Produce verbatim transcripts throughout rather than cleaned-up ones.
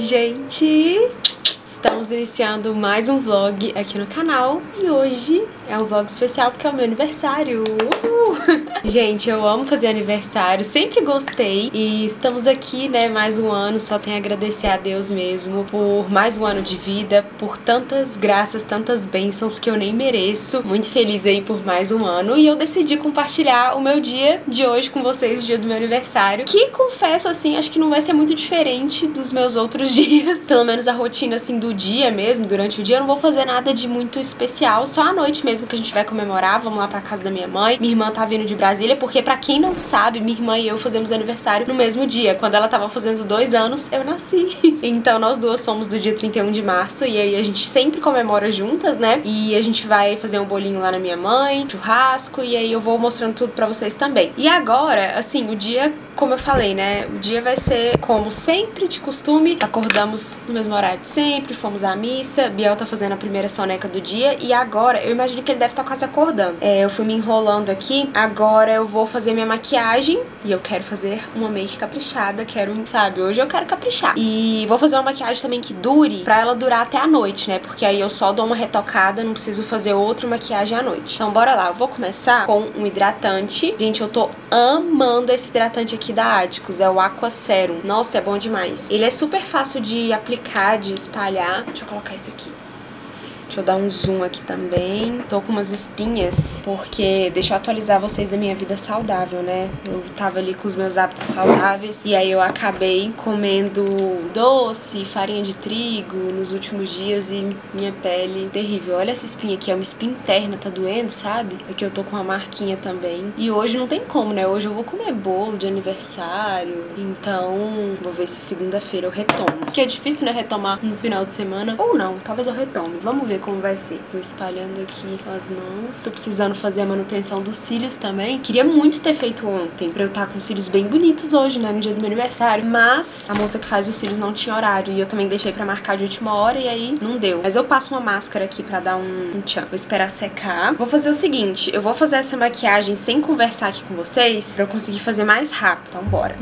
Gente, estamos iniciando mais um vlog aqui no canal e hoje é um vlog especial porque é o meu aniversário. Uhul. Gente, eu amo fazer aniversário, sempre gostei e estamos aqui, né, mais um ano. Só tenho a agradecer a Deus mesmo por mais um ano de vida, por tantas graças, tantas bênçãos que eu nem mereço. Muito feliz aí por mais um ano e eu decidi compartilhar o meu dia de hoje com vocês, o dia do meu aniversário, que confesso assim, acho que não vai ser muito diferente dos meus outros dias, pelo menos a rotina assim do dia mesmo. Durante o dia eu não vou fazer nada de muito especial, só à noite mesmo que a gente vai comemorar. Vamos lá pra casa da minha mãe. Minha irmã tá vindo de Brasília, porque pra quem não sabe, minha irmã e eu fazemos aniversário no mesmo dia. Quando ela tava fazendo dois anos, eu nasci. Então nós duas somos do dia trinta e um de março e aí a gente sempre comemora juntas, né? E a gente vai fazer um bolinho lá na minha mãe, churrasco, e aí eu vou mostrando tudo pra vocês também. E agora, assim, o dia, como eu falei, né? O dia vai ser como sempre, de costume. Acordamos no mesmo horário de sempre, fomos à missa. Biel tá fazendo a primeira soneca do dia e agora, eu imagino que ele deve estar quase acordando. É, eu fui me enrolando aqui, agora eu vou fazer minha maquiagem e eu quero fazer uma make caprichada, quero, sabe, hoje eu quero caprichar. E vou fazer uma maquiagem também que dure, pra ela durar até a noite, né, porque aí eu só dou uma retocada, não preciso fazer outra maquiagem à noite. Então bora lá, eu vou começar com um hidratante. Gente, eu tô amando esse hidratante aqui da Áticos, é o Aqua Serum. Nossa, é bom demais. Ele é super fácil de aplicar, de espalhar. Deixa eu colocar esse aqui. Deixa eu dar um zoom aqui também. Tô com umas espinhas, porque deixa eu atualizar vocês da minha vida saudável, né? Eu tava ali com os meus hábitos saudáveis e aí eu acabei comendo doce, farinha de trigo nos últimos dias e minha pele terrível. Olha essa espinha aqui, é uma espinha interna, tá doendo, sabe? Aqui eu tô com uma marquinha também. E hoje não tem como, né? Hoje eu vou comer bolo de aniversário, então vou ver se segunda-feira eu retomo. Porque é difícil, né, retomar no final de semana. Ou não, talvez eu retome. Vamos ver como vai ser. Vou espalhando aqui as mãos. Tô precisando fazer a manutenção dos cílios também. Queria muito ter feito ontem, pra eu estar com cílios bem bonitos hoje, né, no dia do meu aniversário. Mas a moça que faz os cílios não tinha horário e eu também deixei pra marcar de última hora e aí não deu. Mas eu passo uma máscara aqui pra dar um, um tchan. Vou esperar secar. Vou fazer o seguinte, eu vou fazer essa maquiagem sem conversar aqui com vocês pra eu conseguir fazer mais rápido. Então bora.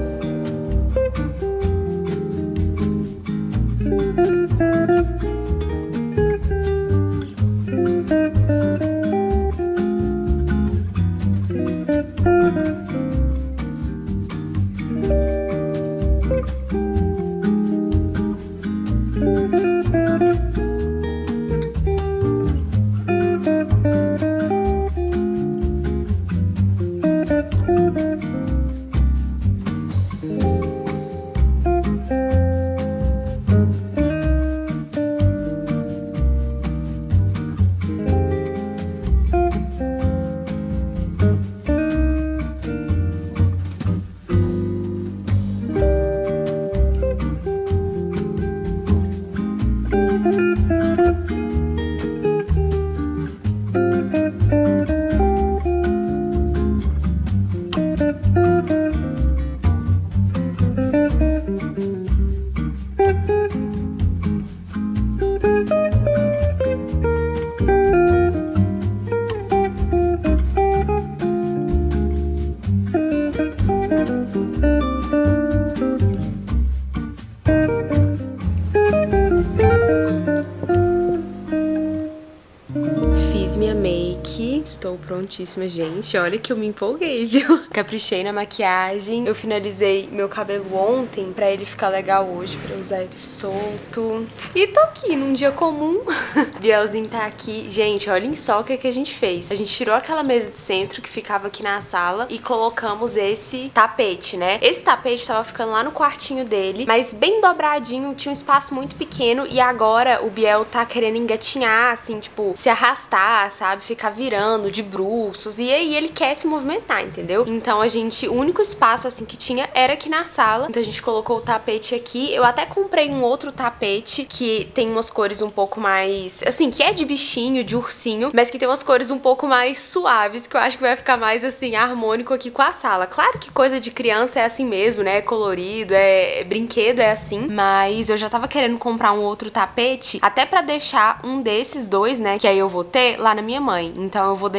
Minha make, estou prontíssima, gente. Olha que eu me empolguei, viu? Caprichei na maquiagem. Eu finalizei meu cabelo ontem pra ele ficar legal hoje, pra usar ele solto. E tô aqui num dia comum. Bielzinho tá aqui. Gente, olhem só o que, que a gente fez. A gente tirou aquela mesa de centro que ficava aqui na sala e colocamos esse tapete, né? Esse tapete tava ficando lá no quartinho dele, mas bem dobradinho, tinha um espaço muito pequeno e agora o Biel tá querendo engatinhar, assim, tipo, se arrastar, sabe? Ficar virando de bruços. E aí ele quer se movimentar, entendeu? Então a gente, o único espaço assim que tinha era aqui na sala. Então a gente colocou o tapete aqui. Eu até comprei um outro tapete que tem umas cores um pouco mais, assim, que é de bichinho, de ursinho, mas que tem umas cores um pouco mais suaves, que eu acho que vai ficar mais assim, harmônico aqui com a sala. Claro que coisa de criança é assim mesmo, né? É colorido, é, é brinquedo, é assim. Mas eu já tava querendo comprar um outro tapete, até pra deixar um desses dois, né? Que aí eu vou ter lá na minha mãe. Então eu vou deixar esse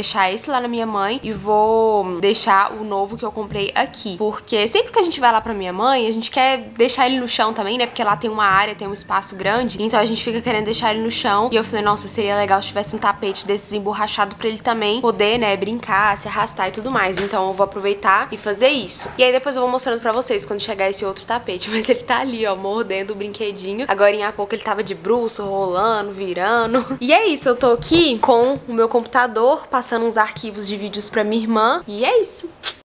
esse lá na minha mãe e vou deixar o novo que eu comprei aqui. Porque sempre que a gente vai lá pra minha mãe, a gente quer deixar ele no chão também, né? Porque lá tem uma área, tem um espaço grande, então a gente fica querendo deixar ele no chão. E eu falei, nossa, seria legal se tivesse um tapete desses emborrachado pra ele também poder, né, brincar, se arrastar e tudo mais. Então eu vou aproveitar e fazer isso. E aí depois eu vou mostrando pra vocês quando chegar esse outro tapete. Mas ele tá ali, ó, mordendo o brinquedinho. Agora em a pouco ele tava de bruço, rolando, virando. E é isso, eu tô aqui com o meu computador, passando uns arquivos de vídeos pra minha irmã. E é isso.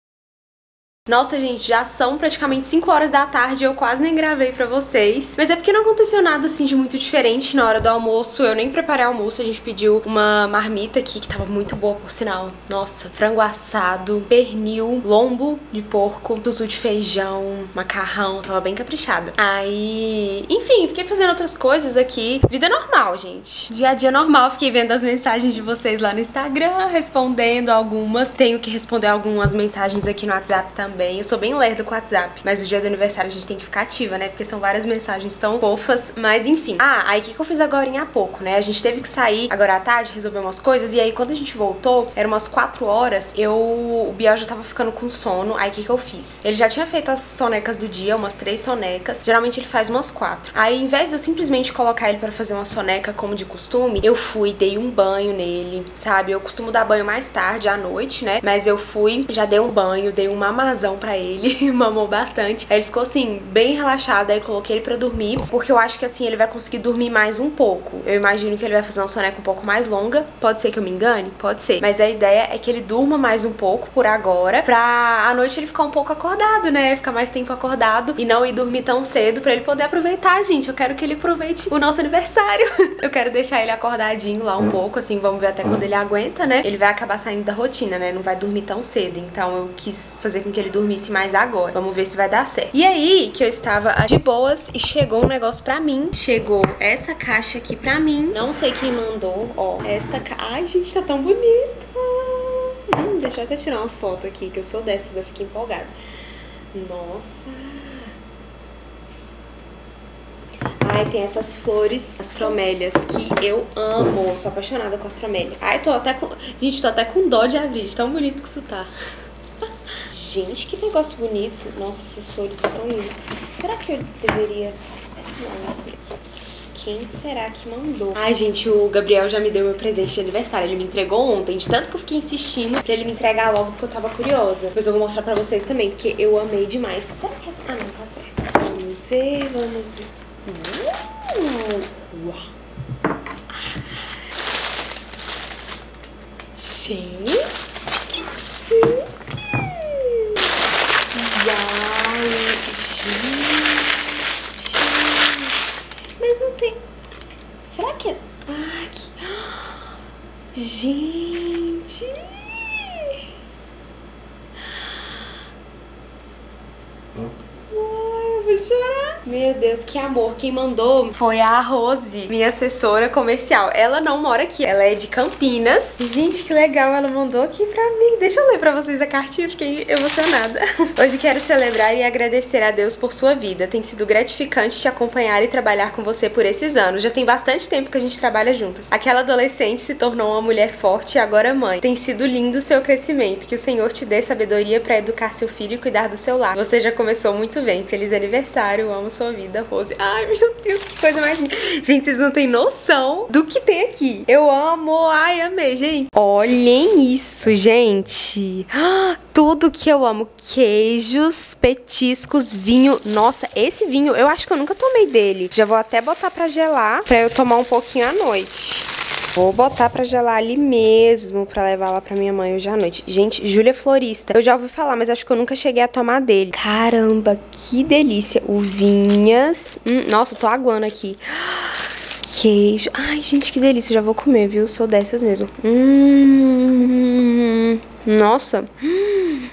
Nossa, gente, já são praticamente cinco horas da tarde, eu quase nem gravei pra vocês. Mas é porque não aconteceu nada, assim, de muito diferente na hora do almoço. Eu nem preparei almoço, a gente pediu uma marmita aqui, que tava muito boa, por sinal. Nossa, frango assado, pernil, lombo de porco, tutu de feijão, macarrão, tava bem caprichada. Aí, enfim, fiquei fazendo outras coisas aqui. Vida normal, gente. Dia a dia normal, fiquei vendo as mensagens de vocês lá no Instagram, respondendo algumas. Tenho que responder algumas mensagens aqui no WhatsApp também. Eu sou bem lerda com o WhatsApp, mas no dia do aniversário a gente tem que ficar ativa, né? Porque são várias mensagens tão fofas, mas enfim. Ah, aí o que, que eu fiz agora em há pouco, né? A gente teve que sair agora à tarde, resolver umas coisas, e aí quando a gente voltou, eram umas quatro horas, eu... o Biel já tava ficando com sono, aí o que, que eu fiz? Ele já tinha feito as sonecas do dia, umas três sonecas, geralmente ele faz umas quatro. Aí, ao invés de eu simplesmente colocar ele pra fazer uma soneca como de costume, eu fui, dei um banho nele, sabe? Eu costumo dar banho mais tarde, à noite, né? Mas eu fui, já dei um banho, dei um mamazão pra ele, mamou bastante. Aí ele ficou assim, bem relaxado, aí coloquei ele pra dormir, porque eu acho que assim, ele vai conseguir dormir mais um pouco. Eu imagino que ele vai fazer uma soneca um pouco mais longa, pode ser que eu me engane? Pode ser. Mas a ideia é que ele durma mais um pouco por agora, pra à noite ele ficar um pouco acordado, né? Ficar mais tempo acordado e não ir dormir tão cedo, pra ele poder aproveitar, gente. Eu quero que ele aproveite o nosso aniversário. Eu quero deixar ele acordadinho lá um pouco, assim, vamos ver até quando ele aguenta, né? Ele vai acabar saindo da rotina, né? Não vai dormir tão cedo, então eu quis fazer com que ele dormisse mais agora. Vamos ver se vai dar certo. E aí, que eu estava de boas e chegou um negócio pra mim. Chegou essa caixa aqui pra mim. Não sei quem mandou, ó. Esta caixa... Ai, gente, tá tão bonito. Hum, deixa eu até tirar uma foto aqui, que eu sou dessas, eu fico empolgada. Nossa... Ai, tem essas flores astromélias que eu amo. Sou apaixonada com astromélia. Ai, tô até com... Gente, tô até com dó de abrir, de tão bonito que isso tá. Gente, que negócio bonito. Nossa, essas flores estão lindas. Será que eu deveria... Não, é isso mesmo. Quem será que mandou? Ai, gente, o Gabriel já me deu meu presente de aniversário. Ele me entregou ontem, de tanto que eu fiquei insistindo pra ele me entregar logo, porque eu tava curiosa. Depois eu vou mostrar pra vocês também, porque eu amei demais. Será que essa... Ah, não, tá certo. Vamos ver, vamos ver. Uh, uau. Gente, que chique. Uau, gente. Mas não tem... Será que é... Ah, que... Gente. Uai, eu vou chorar. Meu Deus, que amor. Quem mandou foi a Rose, minha assessora comercial. Ela não mora aqui, ela é de Campinas. Gente, que legal, ela mandou aqui pra mim. Deixa eu ler pra vocês a cartinha, fiquei emocionada. Hoje quero celebrar e agradecer a Deus por sua vida. Tem sido gratificante te acompanhar e trabalhar com você por esses anos. Já tem bastante tempo que a gente trabalha juntas. Aquela adolescente se tornou uma mulher forte e agora mãe. Tem sido lindo o seu crescimento. Que o Senhor te dê sabedoria pra educar seu filho e cuidar do seu lar. Você já começou muito bem. Feliz aniversário, amo sua vida, Rose. Ai, meu Deus, que coisa mais linda. Gente, vocês não têm noção do que tem aqui. Eu amo, ai, amei, gente. Olhem isso, gente. Tudo que eu amo. Queijos, petiscos, vinho. Nossa, esse vinho, eu acho que eu nunca tomei dele. Já vou até botar pra gelar, pra eu tomar um pouquinho à noite. Vou botar pra gelar ali mesmo, pra levar lá pra minha mãe hoje à noite. Gente, Júlia Florista. Eu já ouvi falar, mas acho que eu nunca cheguei a tomar dele. Caramba, que delícia. Uvinhas. Hum, nossa, tô aguando aqui. Queijo. Ai, gente, que delícia. Já vou comer, viu? Sou dessas mesmo. Hum... Nossa. Hum...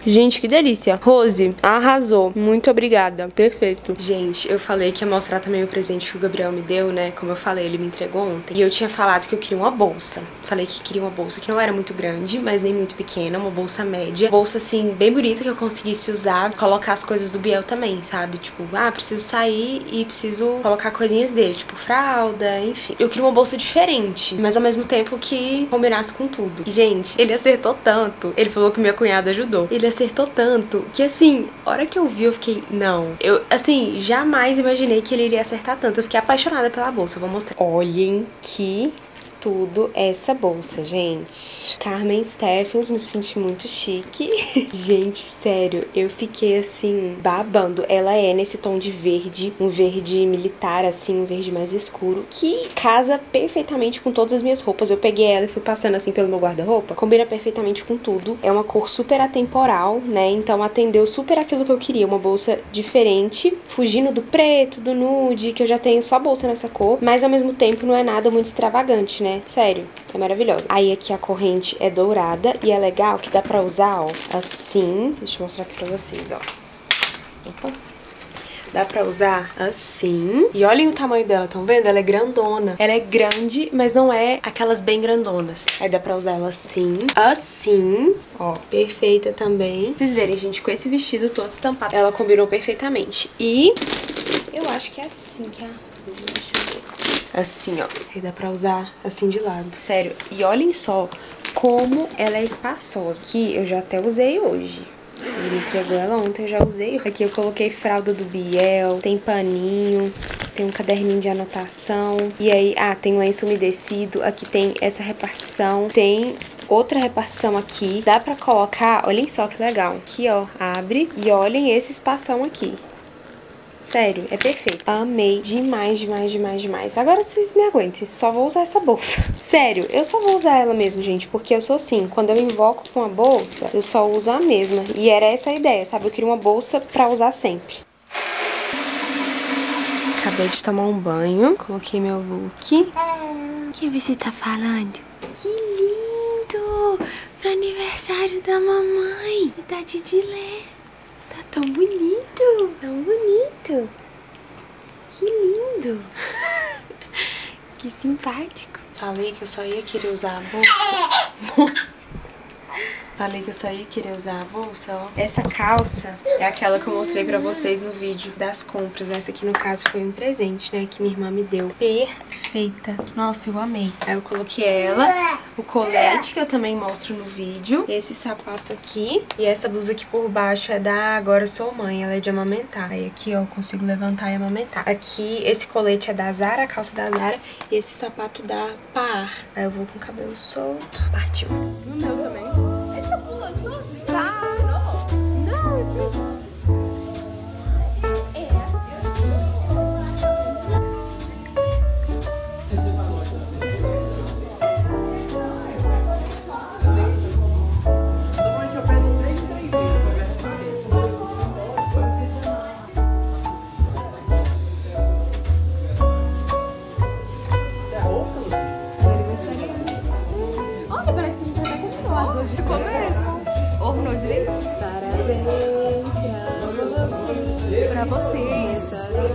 Gente, que delícia. Rose, arrasou. Muito obrigada. Perfeito. Gente, eu falei que ia mostrar também o presente que o Gabriel me deu, né? Como eu falei, ele me entregou ontem. E eu tinha falado que eu queria uma bolsa. Falei que queria uma bolsa que não era muito grande, mas nem muito pequena. Uma bolsa média. Bolsa, assim, bem bonita que eu conseguisse usar. Colocar as coisas do Biel também, sabe? Tipo, ah, preciso sair e preciso colocar coisinhas dele. Tipo, fralda, enfim. Eu queria uma bolsa diferente, mas ao mesmo tempo que combinasse com tudo. E, gente, ele acertou tanto. Ele falou que minha cunhada ajudou. Ele acertou tanto que, assim, a hora que eu vi, eu fiquei, não. Eu, assim, jamais imaginei que ele iria acertar tanto. Eu fiquei apaixonada pela bolsa. Eu vou mostrar. Olhem que tudo essa bolsa, gente. Carmen Stephens, me senti muito chique. Gente, sério, eu fiquei assim, babando. Ela é nesse tom de verde, um verde militar, assim, um verde mais escuro, que casa perfeitamente com todas as minhas roupas. Eu peguei ela e fui passando assim pelo meu guarda-roupa. Combina perfeitamente com tudo. É uma cor super atemporal, né? Então atendeu super aquilo que eu queria. Uma bolsa diferente, fugindo do preto, do nude, que eu já tenho só bolsa nessa cor, mas ao mesmo tempo não é nada muito extravagante, né? Sério, é maravilhosa. Aí aqui a corrente é dourada e é legal que dá pra usar, ó, assim. Deixa eu mostrar aqui pra vocês, ó. Opa. Dá pra usar assim. E olhem o tamanho dela, estão vendo? Ela é grandona. Ela é grande, mas não é aquelas bem grandonas. Aí dá pra usar ela assim, assim, ó, perfeita também. Vocês verem, gente, com esse vestido todo estampado, ela combinou perfeitamente. E eu acho que é assim que a... Assim, ó. Aí dá pra usar assim de lado. Sério. E olhem só como ela é espaçosa. Que eu já até usei hoje. Ele entregou ela ontem, eu já usei. Aqui eu coloquei fralda do Biel, tem paninho, tem um caderninho de anotação. E aí, ah, tem lenço umedecido. Aqui tem essa repartição. Tem outra repartição aqui. Dá pra colocar, olhem só que legal. Aqui, ó, abre. E olhem esse espação aqui. Sério, é perfeito. Amei demais, demais, demais, demais. Agora vocês me aguentem, só vou usar essa bolsa. Sério, eu só vou usar ela mesmo, gente, porque eu sou assim, quando eu invoco com a bolsa, eu só uso a mesma. E era essa a ideia, sabe? Eu queria uma bolsa pra usar sempre. Acabei de tomar um banho, coloquei meu look. O que você tá falando? Que lindo! Pro aniversário da mamãe. Da Didilé. Tá tão bonito, tão bonito. Que lindo. Que simpático. Falei que eu só ia querer usar a bolsa. Falei que eu só ia querer usar a bolsa, ó. Essa calça é aquela que eu mostrei pra vocês no vídeo das compras. Essa aqui, no caso, foi um presente, né, que minha irmã me deu. Perfeita. Nossa, eu amei. Aí eu coloquei ela, o colete, que eu também mostro no vídeo. Esse sapato aqui. E essa blusa aqui por baixo é da Agora Sou Mãe. Ela é de amamentar. Aí aqui, ó, eu consigo levantar e amamentar. Aqui, esse colete é da Zara, a calça da Zara. E esse sapato da Par. Aí eu vou com o cabelo solto. Partiu. No meu também. Tá pulando sozinho? Tá, não. Não, pra vocês.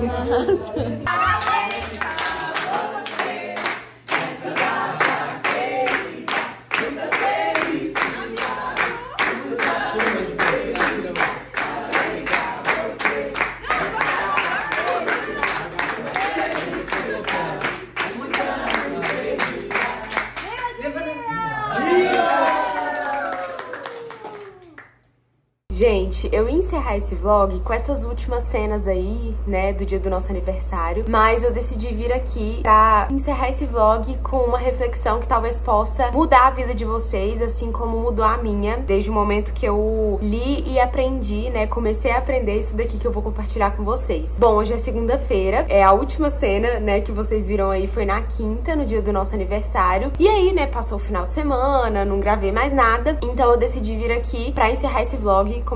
Gente, eu ia encerrar esse vlog com essas últimas cenas aí, né, do dia do nosso aniversário, mas eu decidi vir aqui pra encerrar esse vlog com uma reflexão que talvez possa mudar a vida de vocês, assim como mudou a minha, desde o momento que eu li e aprendi, né, comecei a aprender isso daqui que eu vou compartilhar com vocês. Bom, hoje é segunda-feira, é a última cena, né, que vocês viram aí foi na quinta, no dia do nosso aniversário, e aí, né, passou o final de semana, não gravei mais nada, então eu decidi vir aqui pra encerrar esse vlog, como eu falei,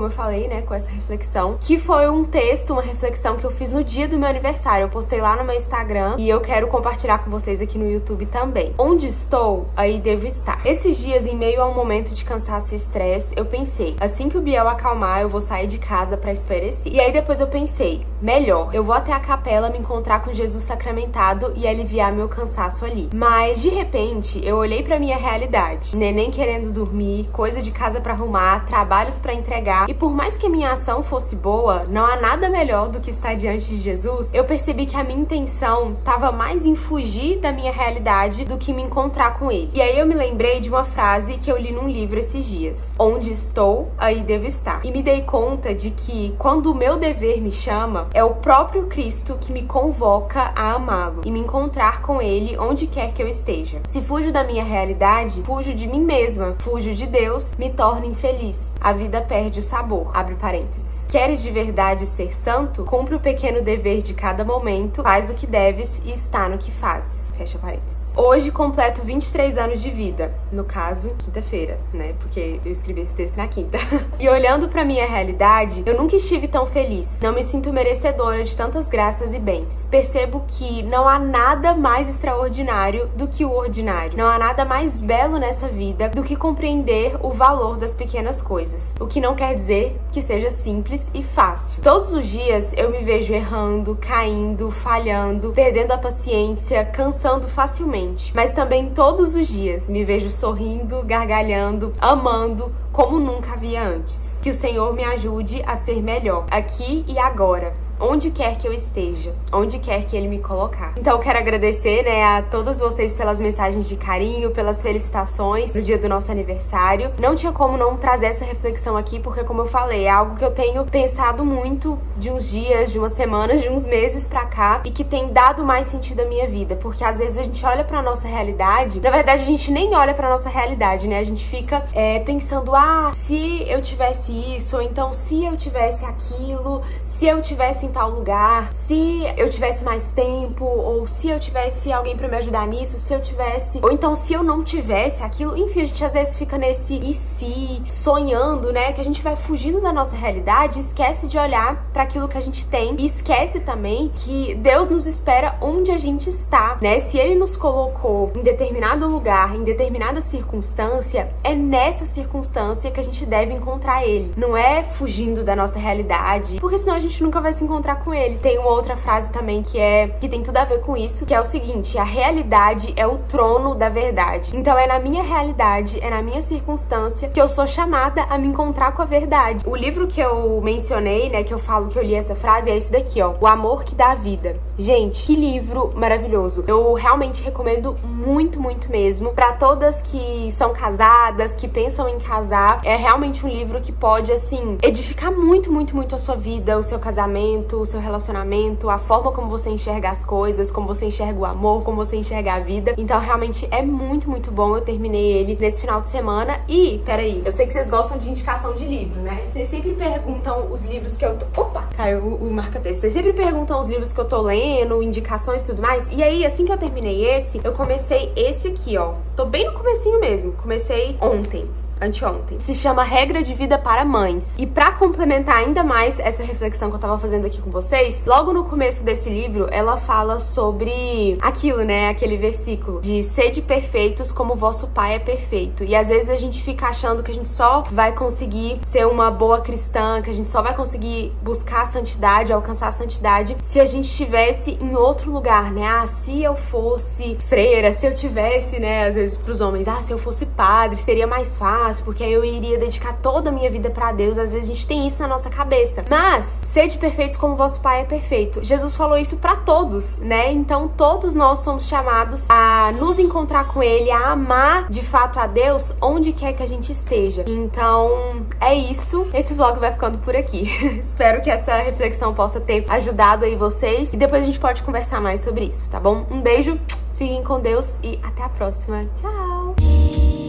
comecei, né, com essa reflexão, que foi um texto, uma reflexão que eu fiz no dia do meu aniversário. Eu postei lá no meu Instagram e eu quero compartilhar com vocês aqui no YouTube também. Onde estou, aí devo estar. Esses dias, em meio a um momento de cansaço e estresse, eu pensei, assim que o Biel acalmar, eu vou sair de casa pra espairecer. E aí depois eu pensei, melhor, eu vou até a capela me encontrar com Jesus sacramentado e aliviar meu cansaço ali. Mas, de repente, eu olhei pra minha realidade. Neném querendo dormir, coisa de casa pra arrumar, trabalhos pra entregar. E por mais que a minha ação fosse boa, não há nada melhor do que estar diante de Jesus. Eu percebi que a minha intenção tava mais em fugir da minha realidade do que me encontrar com ele. E aí eu me lembrei de uma frase que eu li num livro esses dias. Onde estou, aí devo estar. E me dei conta de que, quando o meu dever me chama, é o próprio Cristo que me convoca a amá-lo e me encontrar com ele onde quer que eu esteja. Se fujo da minha realidade, fujo de mim mesma, fujo de Deus, me torno infeliz. A vida perde o sabor. Abre parênteses. Queres de verdade ser santo? Cumpre o pequeno dever de cada momento, faz o que deves e está no que fazes. Fecha parênteses. Hoje completo vinte e três anos de vida. No caso, quinta-feira, né? Porque eu escrevi esse texto na quinta. E olhando pra minha realidade, eu nunca estive tão feliz. Não me sinto merecedora de tantas graças e bens. Percebo que não há nada mais extraordinário do que o ordinário. Não há nada mais belo nessa vida do que compreender o valor das pequenas coisas. O que não quer dizer que seja simples e fácil. Todos os dias eu me vejo errando, caindo, falhando, perdendo a paciência, cansando facilmente. Mas também todos os dias me vejo sorrindo, gargalhando, amando, como nunca havia antes. Que o Senhor me ajude a ser melhor, aqui e agora, onde quer que eu esteja, onde quer que Ele me colocar. Então eu quero agradecer, né, a todas vocês pelas mensagens de carinho, pelas felicitações no dia do nosso aniversário. Não tinha como não trazer essa reflexão aqui, porque, como eu falei, é algo que eu tenho pensado muito de uns dias, de umas semanas, de uns meses pra cá, e que tem dado mais sentido à minha vida, porque às vezes a gente olha pra nossa realidade, na verdade a gente nem olha pra nossa realidade, né, a gente fica é, pensando, ah, se eu tivesse isso, ou então se eu tivesse aquilo, se eu tivesse em tal lugar, se eu tivesse mais tempo, ou se eu tivesse alguém pra me ajudar nisso, se eu tivesse, ou então se eu não tivesse aquilo. Enfim, a gente às vezes fica nesse e se, sonhando, né, que a gente vai fugindo da nossa realidade e esquece de olhar pra aquilo que a gente tem, e esquece também que Deus nos espera onde a gente está, né? Se Ele nos colocou em determinado lugar, em determinada circunstância, é nessa circunstância que a gente deve encontrar Ele. Não é fugindo da nossa realidade, porque senão a gente nunca vai se encontrar com Ele. Tem uma outra frase também que é que tem tudo a ver com isso, que é o seguinte: a realidade é o trono da verdade. Então é na minha realidade, é na minha circunstância que eu sou chamada a me encontrar com a verdade. O livro que eu mencionei, né, que eu falo que eu li essa frase, é esse daqui, ó, O Amor que Dá a Vida. Gente, que livro maravilhoso. Eu realmente recomendo muito, muito mesmo pra todas que são casadas, que pensam em casar. É realmente um livro que pode, assim, edificar muito, muito, muito a sua vida, o seu casamento, o seu relacionamento, a forma como você enxerga as coisas, como você enxerga o amor, como você enxerga a vida. Então, realmente é muito, muito bom. Eu terminei ele nesse final de semana. E, peraí, eu sei que vocês gostam de indicação de livro, né? Vocês sempre perguntam os livros que eu tô... Opa! Caiu o, o marca-texto. Vocês sempre perguntam os livros que eu tô lendo, indicações e tudo mais. E aí, assim que eu terminei esse, eu comecei esse aqui, ó. Tô bem no comecinho mesmo. Comecei ontem. Anteontem. Se chama Regra de Vida para Mães. E pra complementar ainda mais essa reflexão que eu tava fazendo aqui com vocês, logo no começo desse livro, ela fala sobre aquilo, né? Aquele versículo de sede perfeitos como vosso Pai é perfeito. E às vezes a gente fica achando que a gente só vai conseguir ser uma boa cristã, que a gente só vai conseguir buscar a santidade, alcançar a santidade, se a gente estivesse em outro lugar, né? Ah, se eu fosse freira, se eu tivesse, né? Às vezes pros homens, ah, se eu fosse padre, seria mais fácil, porque aí eu iria dedicar toda a minha vida pra Deus. Às vezes a gente tem isso na nossa cabeça. Mas, sede perfeitos como vosso Pai é perfeito. Jesus falou isso pra todos, né? Então todos nós somos chamados a nos encontrar com Ele, a amar de fato a Deus onde quer que a gente esteja. Então, é isso. Esse vlog vai ficando por aqui. Espero que essa reflexão possa ter ajudado aí vocês. E depois a gente pode conversar mais sobre isso, tá bom? Um beijo, fiquem com Deus e até a próxima. Tchau!